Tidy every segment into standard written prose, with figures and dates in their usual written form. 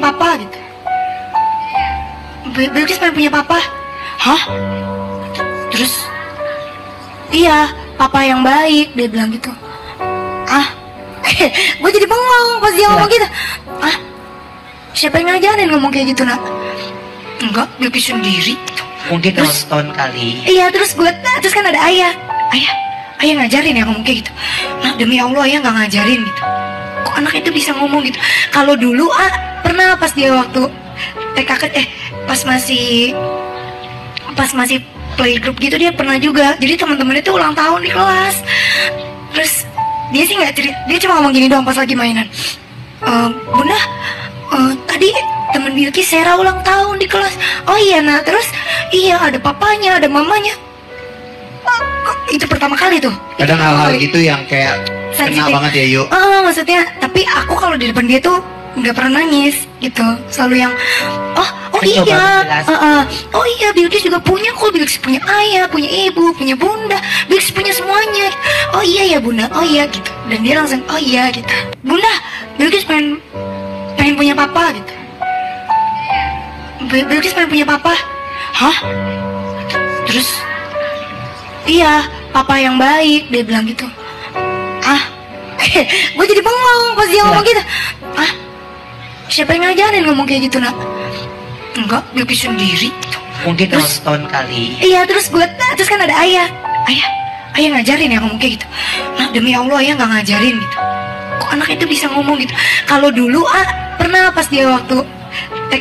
papa gitu. Bilkis pengen punya papa. Hah? Terus iya, papa yang baik, dia bilang gitu. Gue jadi bengong pas dia ngomong gitu. Siapa yang ngajarin ngomong kayak gitu, nak? Enggak, Bilkis sendiri. Mungkin Terus- nonton kali. Iya, terus kan ada ayah ngajarin ya ngomong kayak gitu. Nah, demi Allah ayah nggak ngajarin gitu. Kok anak itu bisa ngomong gitu? Kalau dulu pernah pas dia waktu TK pas masih playgroup gitu, dia pernah juga. Jadi teman-temannya tuh ulang tahun di kelas. Terus dia sih nggak cerita, dia cuma ngomong gini doang pas lagi mainan. Bunda, tadi temen Bilkis Sera ulang tahun di kelas. Oh iya, nah terus iya ada papanya, ada mamanya. Itu pertama kali tuh. Kadang hal-hal gitu yang kayak kena Sensitif. banget ya, yuk. Maksudnya, tapi aku kalau di depan dia tuh nggak pernah nangis gitu. Selalu yang oh Coba iya, jelasin. oh iya Bilkis juga punya kok. Bilkis punya ayah, punya ibu, punya bunda. Bilkis punya semuanya. Oh iya ya bunda, oh iya gitu. Dan dia langsung oh iya gitu. Bunda, Bilkis pengen punya papa gitu. Bilkis pengen punya papa. Hah? Terus iya, papa yang baik, dia bilang gitu. Gue jadi bengong pas dia ngomong gitu. Siapa yang ngajarin ngomong kayak gitu, nak? Enggak, Bilkis sendiri. Mungkin Terus- nonton kali. Iya, terus kan ada ayah ngajarin ya ngomong kayak gitu. Nah, demi Allah ayah nggak ngajarin gitu. Kok anak itu bisa ngomong gitu? Kalau dulu pernah pas dia waktu TK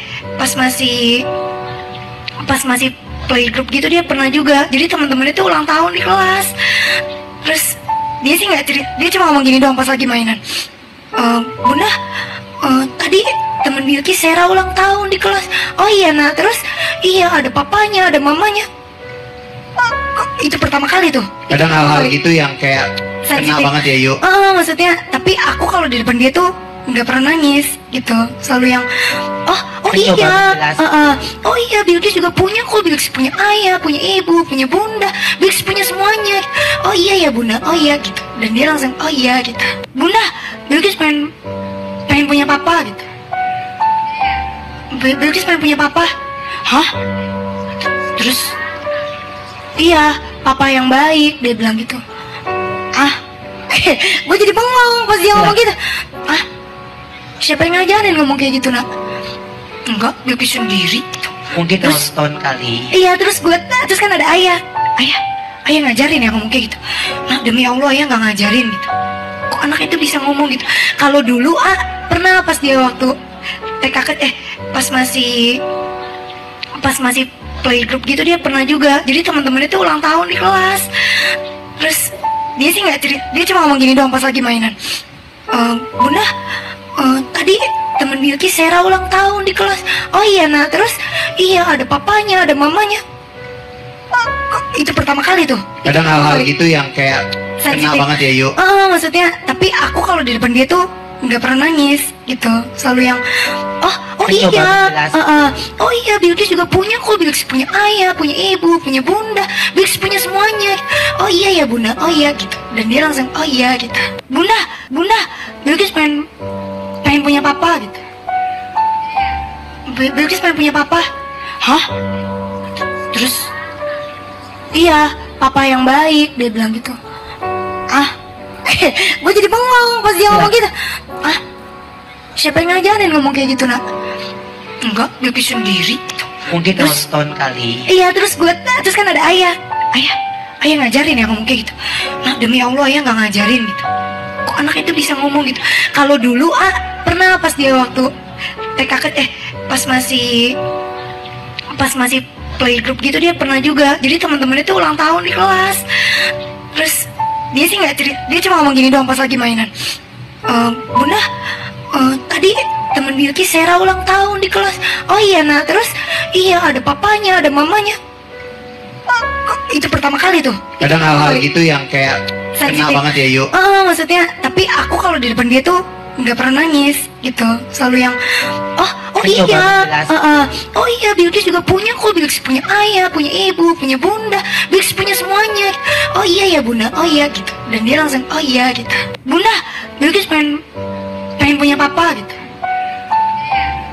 pas masih playgroup gitu, dia pernah juga. Jadi teman-temannya tuh ulang tahun di kelas. Terus dia sih nggak cerita, dia cuma ngomong gini doang pas lagi mainan. Bunda, tadi temen Bilkis Sera ulang tahun di kelas. Oh iya, nah terus iya ada papanya, ada mamanya. Itu pertama kali tuh. Kadang hal-hal gitu yang kayak kena Sensitif. banget ya, yuk. Maksudnya, tapi aku kalau di depan dia tuh nggak pernah nangis gitu. Selalu yang oh Coba iya, jelasin. oh iya Bilkis juga punya kok. Bilkis punya ayah, punya ibu, punya bunda. Bilkis punya semuanya. Oh iya ya bunda, oh iya gitu. Dan dia langsung oh iya gitu. Bunda, Bilkis pengen punya papa gitu. Bilkis pengen punya papa. Hah? Terus iya, papa yang baik, dia bilang gitu. Gue jadi bengong pas dia ngomong gitu. Siapa yang ngajarin ngomong kayak gitu, nak? Enggak, Bilkis sendiri. Mungkin Terus- nonton kali. Iya, terus kan ada ayah ngajarin ya ngomong kayak gitu. Nah, demi Allah ayah nggak ngajarin gitu. Kok anak itu bisa ngomong gitu? Kalau dulu pernah pas dia waktu TK pas masih playgroup gitu, dia pernah juga. Jadi teman-temannya tuh ulang tahun di kelas. Terus dia sih nggak cerita, dia cuma ngomong gini doang pas lagi mainan. Bunda, tadi temen Bilkis Sera ulang tahun di kelas. Oh iya, nah terus iya ada papanya, ada mamanya. Itu pertama kali tuh. Kadang hal-hal gitu yang kayak kena Sensitif. banget ya, yuk. Maksudnya, tapi aku kalau di depan dia tuh nggak pernah nangis gitu. Selalu yang oh Coba iya, jelasin. oh iya Bilkis juga punya kok. Bilkis punya ayah, punya ibu, punya bunda. Bilkis punya semuanya. Oh iya ya bunda, oh iya gitu. Dan dia langsung oh iya gitu. Bunda, Bilkis pengen punya papa gitu. Bilkis pengen punya papa. Hah? Terus iya, papa yang baik, dia bilang gitu. Gue jadi bengong pas dia ngomong gitu. Siapa yang ngajarin ngomong kayak gitu, nak? Enggak, Bilkis sendiri. Mungkin Terus- nonton kali. Iya, terus kan ada ayah ngajarin ya ngomong kayak gitu. Nah, demi Allah ayah nggak ngajarin gitu. Kok anak itu bisa ngomong gitu? Kalau dulu pernah pas dia waktu TK pas masih playgroup gitu, dia pernah juga. Jadi teman-temannya tuh ulang tahun di kelas. Terus dia sih nggak cerita, dia cuma ngomong gini doang pas lagi mainan. Bunda, tadi temen Bilkis Sera ulang tahun di kelas. Oh iya, nah terus iya ada papanya, ada mamanya. Itu pertama kali tuh. Kadang hal-hal gitu yang kayak kena Sensitif. banget ya, yuk. Maksudnya, tapi aku kalau di depan dia tuh nggak pernah nangis gitu. Selalu yang oh Coba iya, jelasin. oh iya Bilkis juga punya kok. Bilkis punya ayah, punya ibu, punya bunda. Bilkis punya semuanya. Oh iya ya bunda, oh iya gitu. Dan dia langsung oh iya gitu. Bunda, Bilkis pengen punya papa gitu.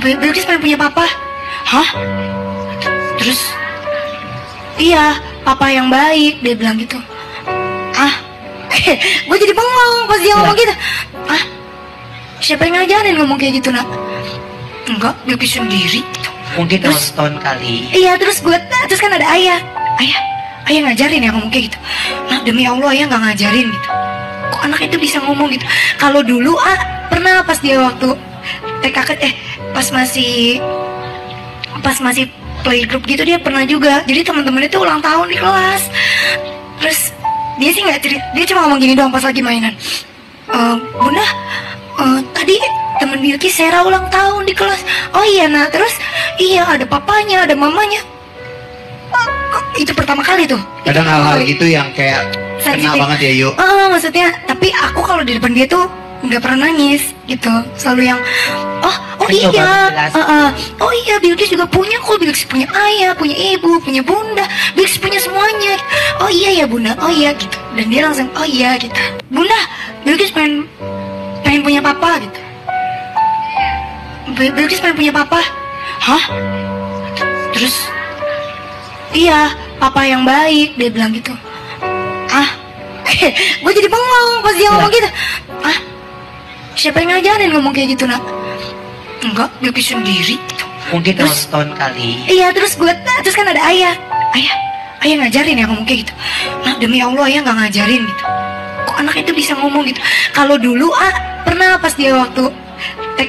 Bilkis pengen punya papa. Hah? Terus iya, papa yang baik, dia bilang gitu. Ah, gue jadi bengong pas dia ngomong gitu. Ah, siapa yang ngajarin ngomong kayak gitu, nak? Enggak, Bilkis sendiri. Mungkin Terus- nonton kali. Iya, terus kan ada ayah ngajarin ya ngomong kayak gitu. Nah, demi Allah ayah nggak ngajarin gitu. Kok anak itu bisa ngomong gitu? Kalau dulu pernah pas dia waktu TK pas masih playgroup gitu dia pernah juga. Jadi teman-teman itu ulang tahun di kelas. Terus dia sih nggak cerita, dia cuma ngomong gini doang pas lagi mainan. Bunda, tadi temen Bilkis Sera ulang tahun di kelas. Oh iya, nah terus iya ada papanya, ada mamanya. Itu pertama kali tuh. Kadang hal-hal gitu yang kayak kena Sensitif. banget ya yuk. Maksudnya, tapi aku kalau di depan dia tuh nggak pernah nangis gitu. Selalu yang oh Kan coba iya, dijelasin. oh iya Bilkis juga punya kok. Bilkis punya ayah, punya ibu, punya bunda. Bilkis punya semuanya. Oh iya ya bunda, oh iya gitu. Dan dia langsung oh iya gitu. Bunda, Bilkis pengen punya papa gitu. Bilkis pengen punya papa. Hah? Terus iya, papa yang baik, dia bilang gitu. Ah, gue jadi bengong pas dia ngomong gitu. Ah, siapa yang ngajarin ngomong kayak gitu, nak? Enggak, Bilkis sendiri. Mungkin Terus- nonton kali. Iya, terus kan ada ayah ngajarin ya ngomong kayak gitu. Nah, demi Allah ayah nggak ngajarin gitu. Kok anak itu bisa ngomong gitu? Kalau dulu pernah pas dia waktu TK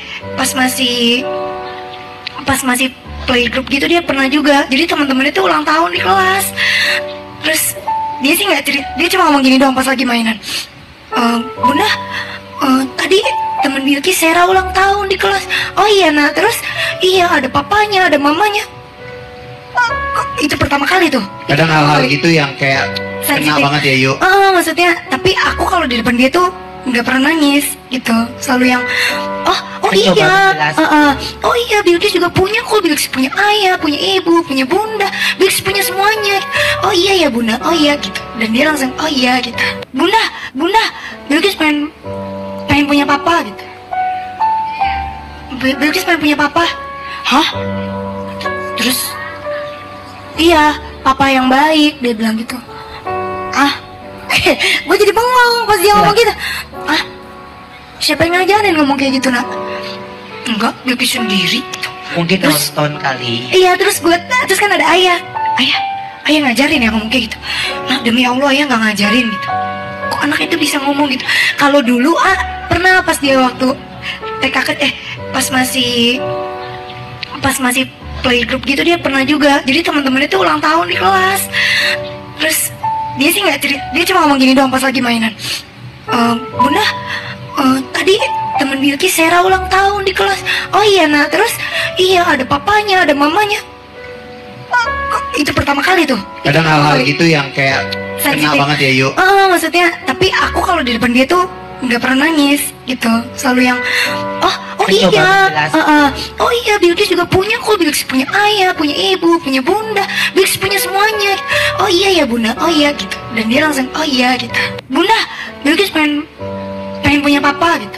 pas masih playgroup gitu dia pernah juga. Jadi teman-teman itu ulang tahun di kelas. Terus dia sih nggak cerita, dia cuma ngomong gini doang pas lagi mainan. Bunda, tadi temen Bilkis Sera ulang tahun di kelas. Oh iya, nah terus iya ada papanya, ada mamanya. Itu pertama kali tuh. Kadang hal-hal gitu yang kayak kena Sensitif. banget ya yuk. Maksudnya, tapi aku kalau di depan dia tuh nggak pernah nangis gitu. Selalu yang oh Kan coba iya, dijelasin. oh iya Bilkis juga punya kok. Bilkis punya ayah, punya ibu, punya bunda. Bilkis punya semuanya. Oh iya ya bunda, oh iya gitu. Dan dia langsung oh iya gitu. Bunda, Bilkis pengen punya papa gitu. Bilkis pengen punya papa. Hah? Terus iya, papa yang baik, dia bilang gitu. Ah, gue jadi bengong pas dia ngomong gitu. Ah, siapa yang ngajarin ngomong kayak gitu, nak? Enggak, Bilkis sendiri. Mungkin Terus- nonton kali. Iya, terus kan ada ayah ngajarin ya ngomong kayak gitu. Nah, demi Allah ayah nggak ngajarin gitu. Kok anak itu bisa ngomong gitu? Kalau dulu pernah pas dia waktu TK pas masih playgroup gitu dia pernah juga. Jadi teman-teman itu ulang tahun di kelas. Terus dia sih nggak cerita, dia cuma ngomong gini doang pas lagi mainan. Bunda, tadi temen Bilkis Sera ulang tahun di kelas. Oh iya, nah terus iya ada papanya, ada mamanya. Itu pertama kali tuh. Kadang hal-hal gitu yang kayak kena Sensitif. banget ya yuk. Maksudnya, tapi aku kalau di depan dia tuh nggak pernah nangis gitu. Selalu yang oh Kan coba iya, dijelasin. oh iya Bilkis juga punya kok. Bilkis punya ayah, punya ibu, punya bunda. Bilkis punya semuanya. Oh iya ya bunda, oh iya gitu. Dan dia langsung oh iya gitu. Bunda, Bilkis pengen punya papa gitu.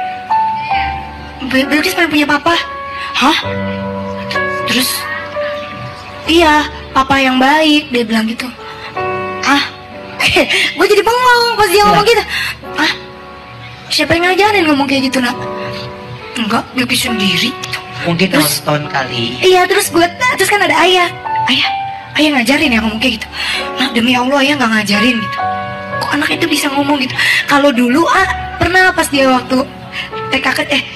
Bilkis pengen punya papa. Hah? Terus iya, papa yang baik, dia bilang gitu. Ah, gue jadi bengong pas dia ngomong gitu. Ah, siapa yang ngajarin ngomong kayak gitu, nak? Enggak, Bilkis sendiri. Mungkin Terus- nonton kali. Iya, terus kan ada ayah ngajarin ya ngomong kayak gitu. Nah, demi Allah ayah nggak ngajarin gitu. Kok anak itu bisa ngomong gitu? Kalau dulu pernah pas dia waktu TK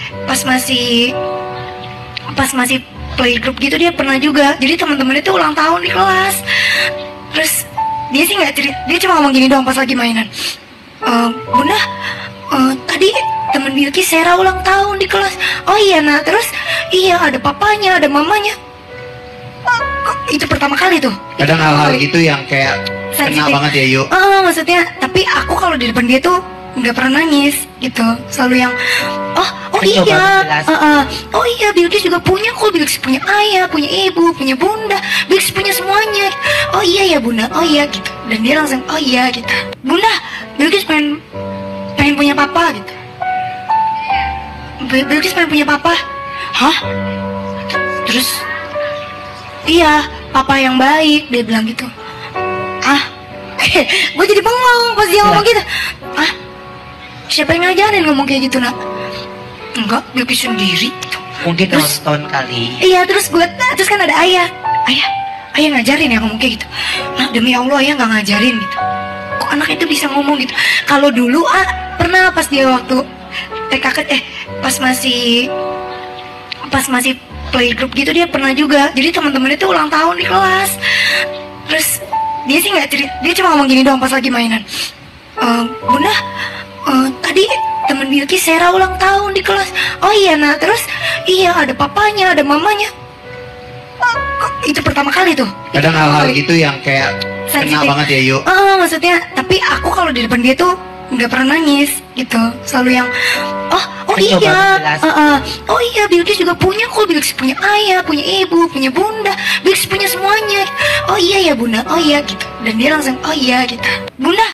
pas masih playgroup gitu dia pernah juga. Jadi teman-teman itu ulang tahun di kelas. Terus dia sih nggak cerita, dia cuma ngomong gini doang pas lagi mainan. Bunda, tadi temen Bilkis Sera ulang tahun di kelas. Oh iya, nah terus iya ada papanya, ada mamanya. Itu pertama kali tuh. Kadang hal-hal gitu yang kayak kena Sensitif. banget ya yuk. Maksudnya, tapi aku kalau di depan dia tuh nggak pernah nangis gitu. Selalu yang oh Kan coba iya, dijelasin. oh iya Bilkis juga punya kok. Bilkis punya ayah, punya ibu, punya bunda. Bilkis punya semuanya. Oh iya ya bunda, oh iya gitu. Dan dia langsung oh iya gitu. Bunda, Bilkis pengen punya papa gitu. Bilkis pengen punya papa. hah? Terus iya, papa yang baik, dia bilang gitu. Ah, gue jadi bengong pas dia ngomong gitu. Ah, siapa yang ngajarin ngomong kayak gitu, nak? Enggak, Bilkis sendiri gitu. Mungkin Terus- nonton kali. Iya, terus kan ada ayah ngajarin ya ngomong kayak gitu. Nah, demi Allah ayah nggak ngajarin gitu. Kok anak itu bisa ngomong gitu? Kalau dulu pernah pas dia waktu TK pas masih playgroup gitu dia pernah juga. Jadi teman-temannya tuh ulang tahun di kelas. Terus dia sih nggak cerita, dia cuma ngomong gini doang pas lagi mainan. Bunda, tadi temen Bilkis Sera ulang tahun di kelas. Oh iya, nah terus iya ada papanya, ada mamanya. Itu pertama kali tuh. Kadang hal-hal gitu yang kayak kena Sensitif. banget ya yuk. Maksudnya, tapi aku kalau di depan dia tuh nggak pernah nangis gitu. Selalu yang oh Kan coba iya, menjelaskan. oh iya Bilkis juga punya kok. Bilkis punya ayah, punya ibu, punya bunda. Bilkis punya semuanya. Oh iya ya bunda, oh iya gitu. Dan dia langsung oh iya gitu. Bunda,